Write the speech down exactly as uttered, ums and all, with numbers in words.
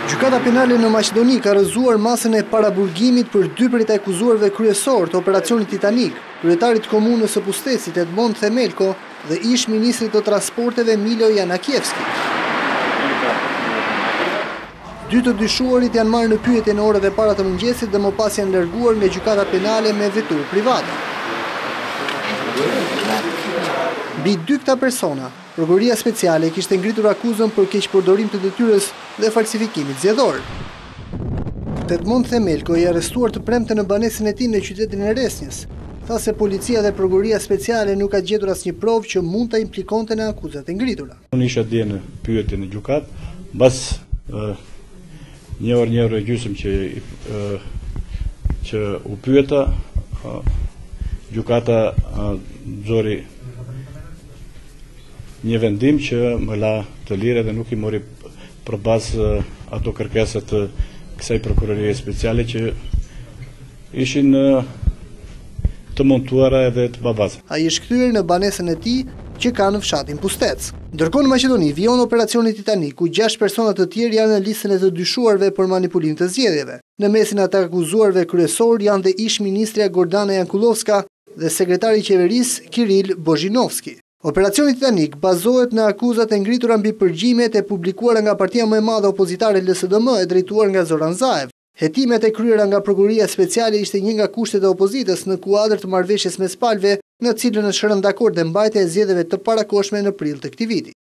Gjykata penale në Maqedoni ka rrëzuar masën e paraburgimit për dy prej të akuzuarve kryesor të operacionit Titanik, kryetarit komunës së Pustesit Edmond Themelko dhe ish ministrit të transporteve Milo Janakievski. Dy të dyshuarit janë marrë në pyetje në orët e para të mëngjesit dhe më pas janë larguar nga gjykata penale me vetur private. Mbi dy këta persona, Prokuroria Speciale kishte ngritur akuzën për keqpërdorim të detyrës dhe falsifikimit zgjedhor. Edmond Themelko i arrestuar të premte në banesën e tij në qytetin e Resnjës. Tha se policia dhe Prokuroria Speciale nuk ka gjetur asnjë provë që mund ta implikonte në akuzat e ngritura. Unë isha dje në pyetje në gjykat, mbas një orë një orë e gjysmë që që u pyeta, gjykata nxori një vendim që më la të lirë dhe nuk i mori përbazë ato kërkesa të kësaj prokurorie speciale që ishin të montuara edhe të babaza. Ai është kthyer në banesën e tij që ka në fshatin Pustec. Ndërkohë në Maqedoni vijon operacioni Titanik, ku gjashtë persona të tjerë janë në listën e të dyshuarve për manipulim të zgjedhjeve. Në mesin e të akuzuarve kryesor janë dhe ish ministrja Gordana Jankulovska dhe sekretari i qeverisë Kiril Bozhinovski. Operacioni Titanik bazohet në akuzat e ngritura mbi përgjimet e publikuara nga partia më e madhe opozitare L S D M e drejtuar nga Zoran Zaev. Hetimet e kryera nga Prokuroria Speciale ishte një nga kushtet e opozitës në kuadër të marrëveshjes mes palëve, në cilën është rënë dakord e mbajtja e zgjedhjeve të parakohshme në prill të këtij viti.